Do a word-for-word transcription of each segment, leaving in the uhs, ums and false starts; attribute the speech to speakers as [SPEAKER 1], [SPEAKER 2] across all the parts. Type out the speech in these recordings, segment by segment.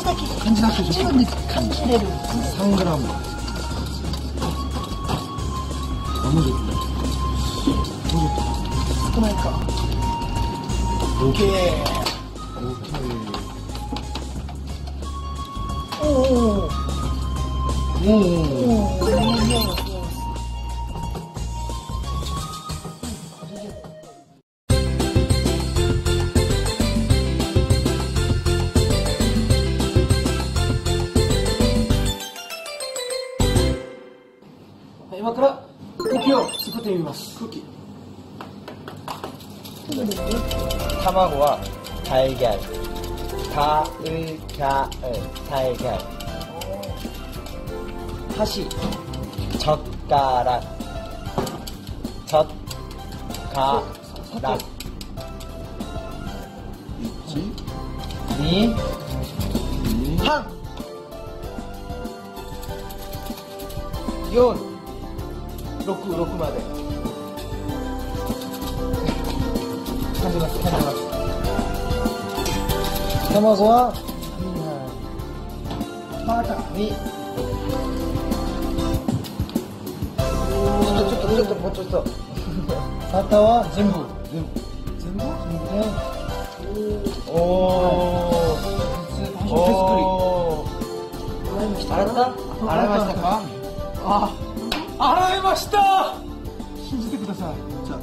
[SPEAKER 1] じだけ
[SPEAKER 2] 感じだけ
[SPEAKER 1] 自分で感じれる。
[SPEAKER 2] さんグラム。あ、もうちょっとだ。
[SPEAKER 1] 少ないか。
[SPEAKER 2] オッケー。
[SPEAKER 1] おおお
[SPEAKER 2] おお。
[SPEAKER 1] おお。
[SPEAKER 2] 今からクッキーを作ってみます。クッキー。
[SPEAKER 3] 卵は달걀、달걀, 달걀.箸, 젓가락, 젓가락. 이, 한, 요, 육, 육まで感じます、感じます。卵は
[SPEAKER 1] バタ
[SPEAKER 3] に、ちょっとちょっとちょっともうちょっとバターは全部全部全部おおおお洗った洗いましたか。
[SPEAKER 2] あ、洗いました。信じてください。じゃあ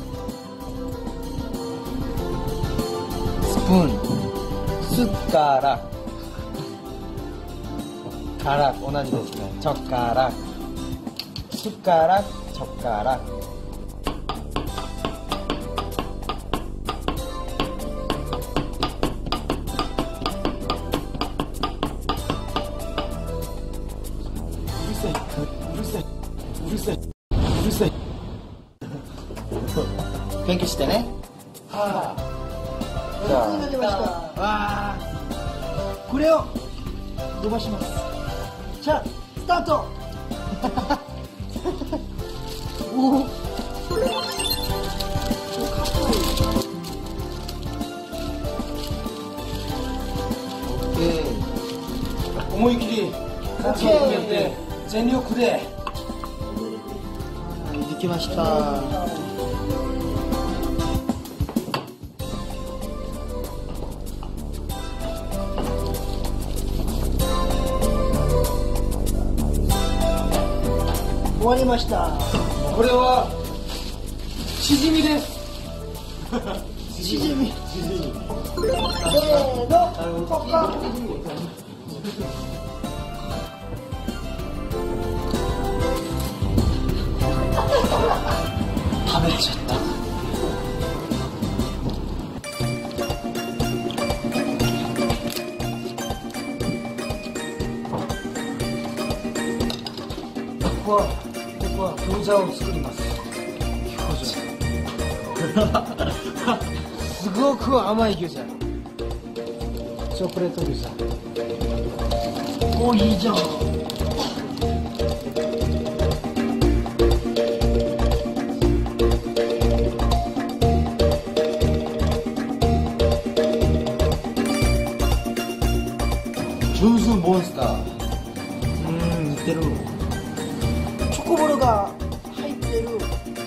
[SPEAKER 3] スプーン、숟가락、가락同じですね。젓가락、숟가락、젓가락。勉強してね。
[SPEAKER 2] は
[SPEAKER 3] じゃあ
[SPEAKER 1] になりました。
[SPEAKER 2] あ。わあ。これを伸ばします。
[SPEAKER 1] じゃあスタート。おお。
[SPEAKER 2] 思い切り夏を込めて全力で
[SPEAKER 3] できました。
[SPEAKER 1] 終わりました。
[SPEAKER 2] これはしじみです。
[SPEAKER 1] しじみ。せーの、ポカ。
[SPEAKER 2] 食べちゃった。ここはここは餃子を作ります。すごく甘い餃子。チョコレート餃子。
[SPEAKER 1] コーヒーじゃん。
[SPEAKER 3] ジュースモンスター。うん、似てる。
[SPEAKER 1] チョコボールが入ってる。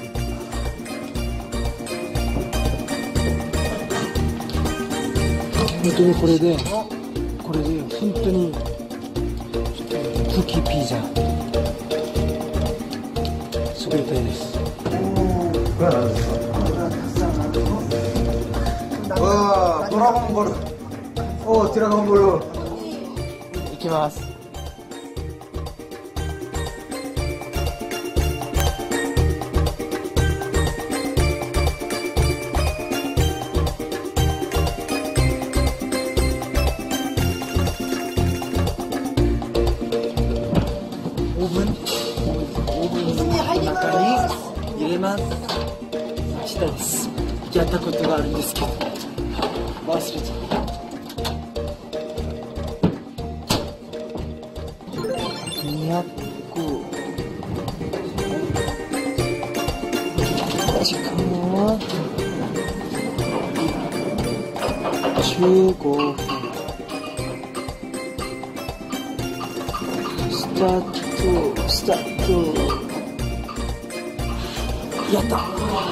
[SPEAKER 2] 本当にこれでこれで本当にクッキーピザ作りたいです。
[SPEAKER 3] これは何ですか。うわー、ドラゴンボール。おー、ドラゴンボール。いきます。オーブン、オーブンの中に入れます。
[SPEAKER 2] したいです。やったことがあるんですけど忘れちゃった。
[SPEAKER 3] にひゃく時間はじゅうごふん。
[SPEAKER 2] じゃあ、と、スタート。やった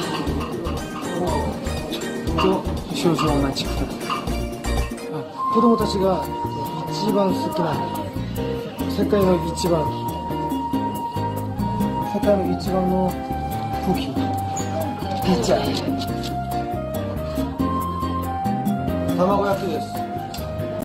[SPEAKER 2] と、少女マチック。あ、子供たちが一番好きな、世界の一番、世界の一番のクッキー、ピッチャー。
[SPEAKER 3] 卵焼きです。